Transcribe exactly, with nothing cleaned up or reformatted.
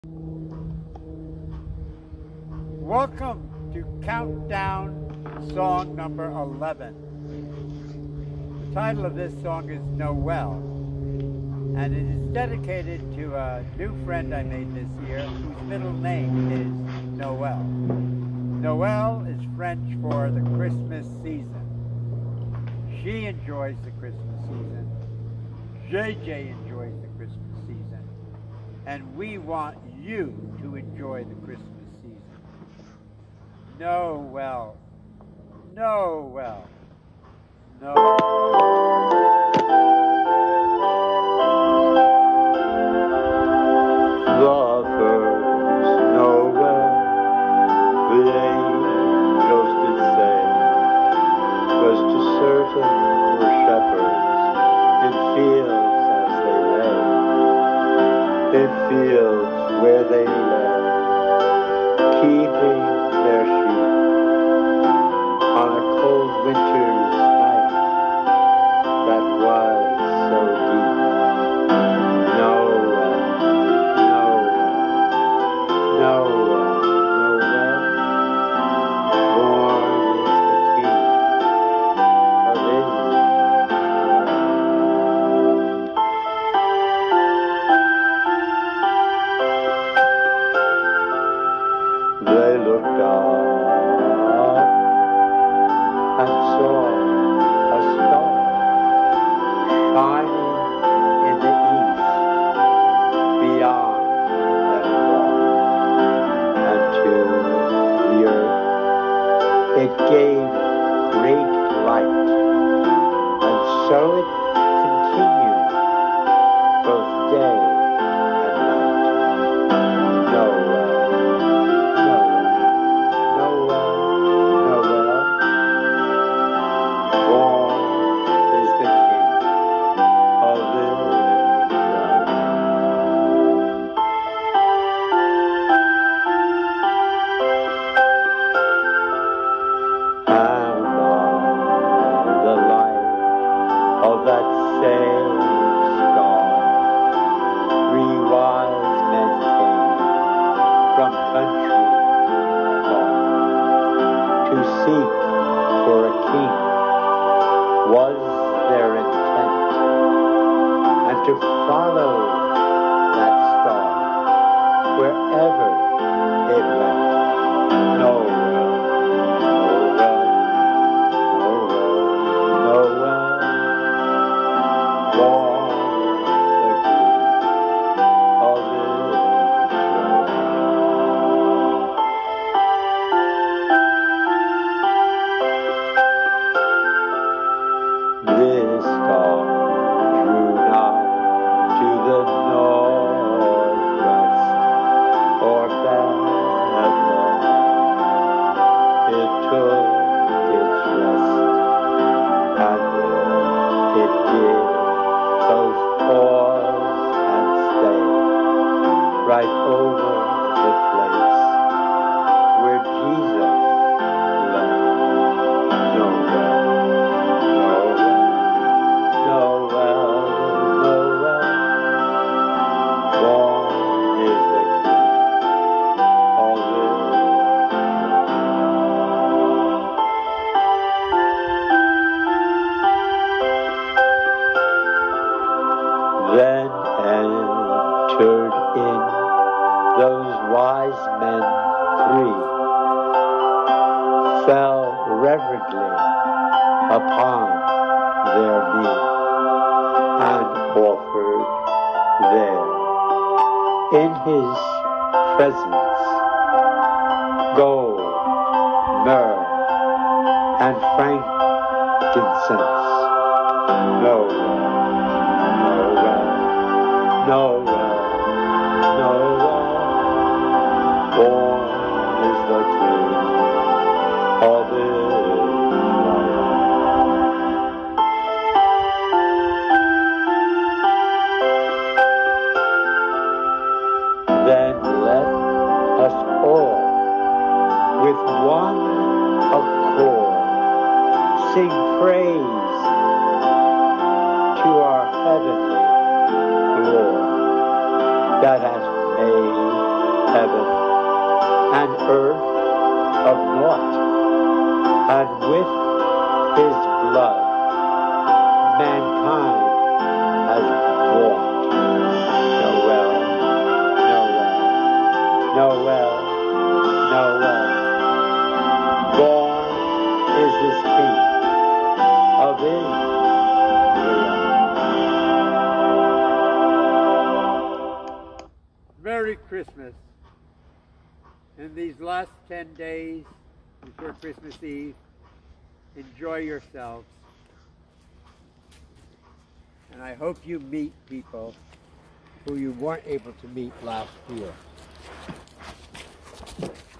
Welcome to Countdown song number eleven. The title of this song is Noel, and it is dedicated to a new friend I made this year whose middle name is Noel. Noel is French for the Christmas season. She enjoys the Christmas season. J J enjoys the Christmas season. And we want you to enjoy the Christmas season. Noel. Noel. Noel. The first Noel, the angels did say, was to certain were shepherds in fields as they lay, in fields where they lay, keeping their sheep on a cold winter's night that was so deep. Noel, Noel, Noel, Noel, born is the King of Israel. They looked up and saw a star shining in the east beyond that rock, and to the earth it gave great light, and so it continued both day and night. Noel, Noel, Noel, Noel, born is the King of Israel. And on the light of that same star, three wise men came from country far to seek for a king was their intent, and to follow that star wherever it went. Noel, Noel, Noel, Noel, born the King of Israel. This star drew nigh to the northwest, or Bethlehem. It took its rest, and there it did both pause and stay, right over the place where Jesus lay. Noel, Noel, Noel, born is the King of Israel. Then entered in those wise men three, fell reverently upon their knee, and offered there in his presence gold, myrrh, and frankincense. Noel, Noel, Noel, Noel, born is the King of Israel. Then let us all with one accord sing praise to our heavenly Lord that has made heaven and earth of naught, and with his blood mankind has bought. Noel, Noel, Noel, Noel. Born is this King of Israel. Merry Christmas. In these last ten days before Christmas Eve, enjoy yourselves. And I hope you meet people who you weren't able to meet last year.